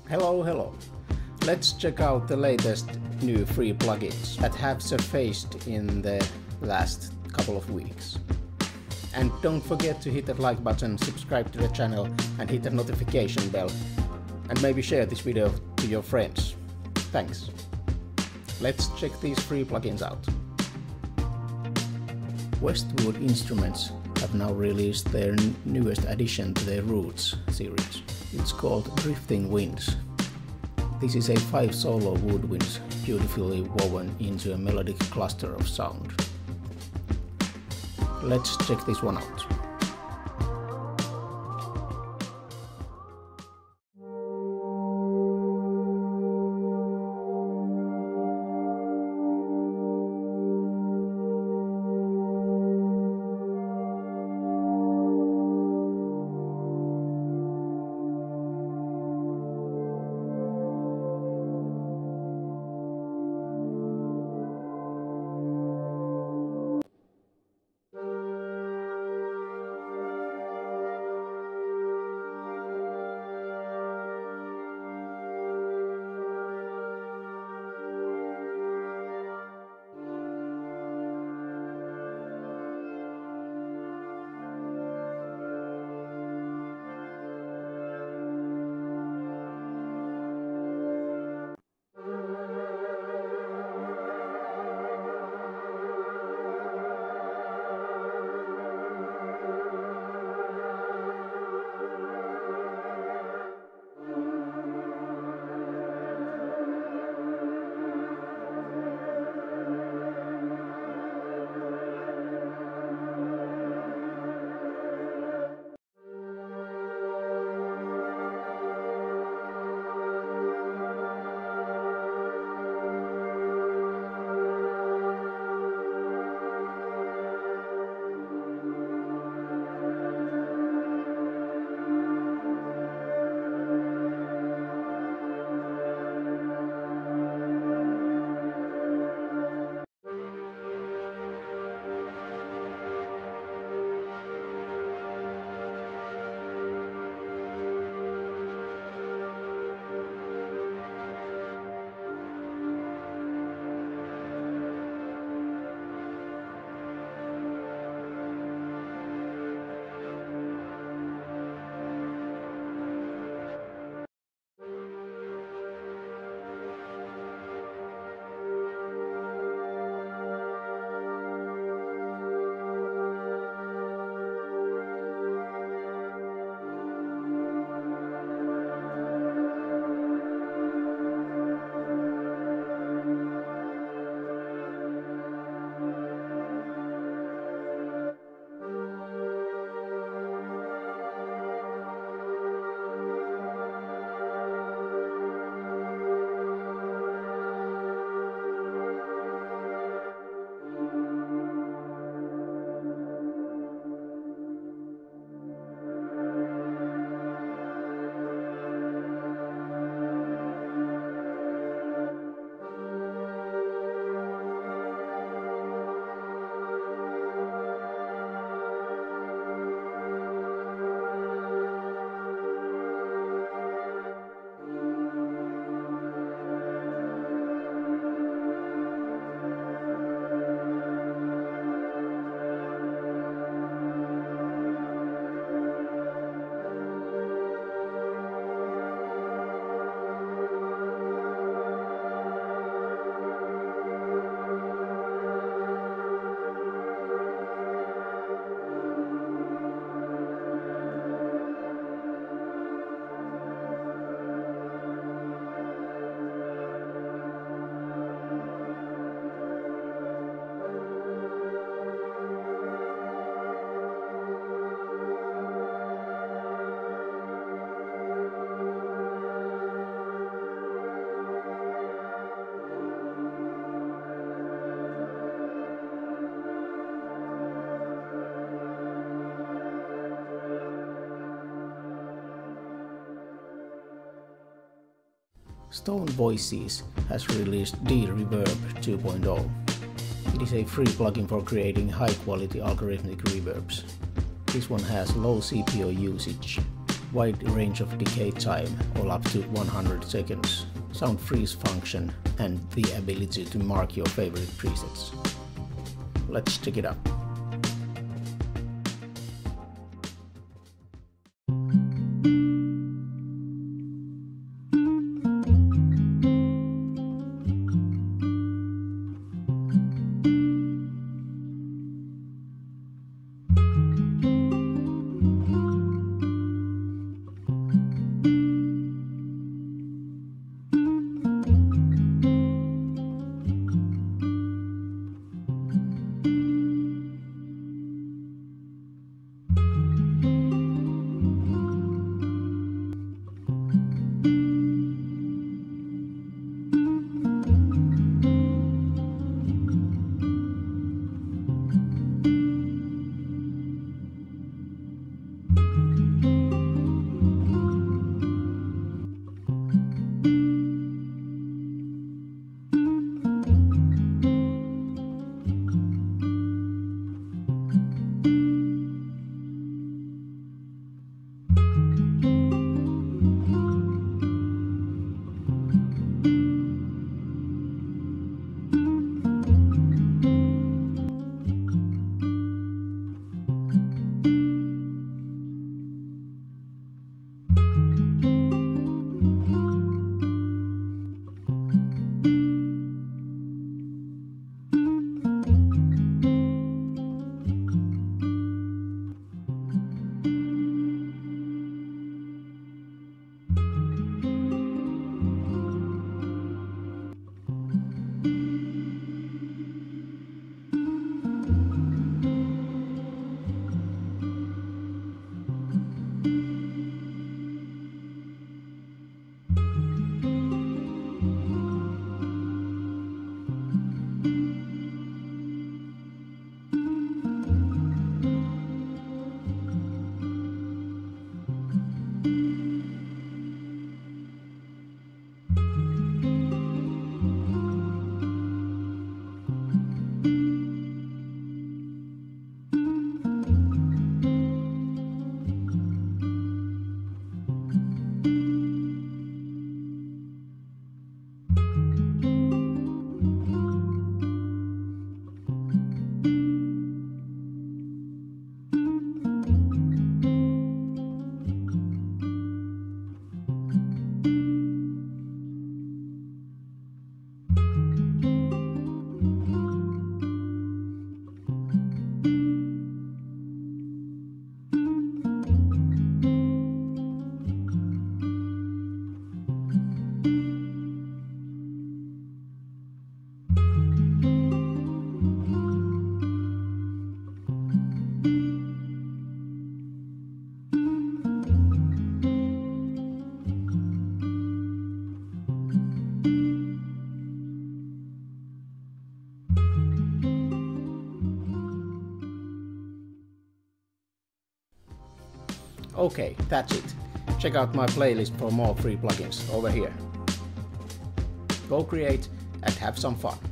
Hello. Let's check out the latest new free plugins that have surfaced in the last couple of weeks. And don't forget to hit that like button, subscribe to the channel and hit the notification bell. And maybe share this video to your friends. Thanks. Let's check these free plugins out. Westwood Instruments have now released their newest addition to their Roots series. It's called Drifting Winds. This is a 5 solo woodwinds beautifully woven into a melodic cluster of sound. Let's check this one out. Stone Voices has released D-Reverb 2.0. It is a free plugin for creating high-quality algorithmic reverbs. This one has low CPO usage. wide range of decay time, all up to 100 seconds, sound freeze function, and the ability to mark your favorite presets. Let's check it out. Okay, that's it. Check out my playlist for more free plugins over here. Go create and have some fun.